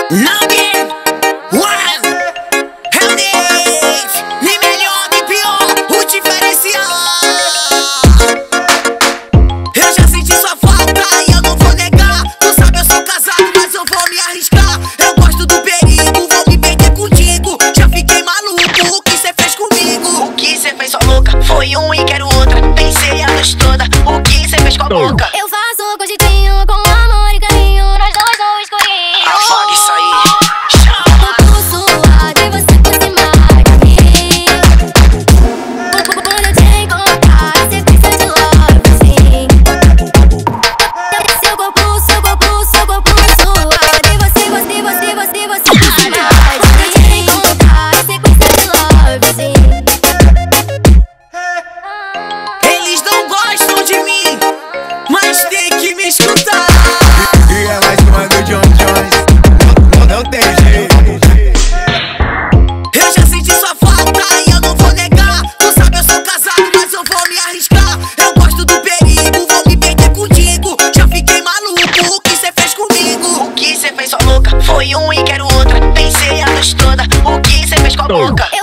Number one, é o Neiff, nem melhor nem pior, o diferencial. Eu já senti sua falta e eu não vou negar. Tu sabe eu sou casado, mas eu vou me arriscar. Eu gosto do perigo, vou me perder contigo. Já fiquei maluco, o que cê fez comigo? O que cê fez, sua louca? Foi um e quero outra. Pensei a noite toda, o que cê fez com a boca? Eu faço com jeitinho, com amor e carinho, nós dois no escurinho. Apaga isso aí. Eles não gostam de mim, mas tem que me escutar. E é mais uma do John Jones, não tem jeito. Eu já senti sua falta e eu não vou negar. Tu sabe eu sou casado, mas eu vou me arriscar. Eu gosto do perigo, vou me perder contigo. Já fiquei maluco, o que cê fez comigo? O que cê fez, sua louca? Foi um e quero outra. Pensei a noite toda, o que cê fez com a boca?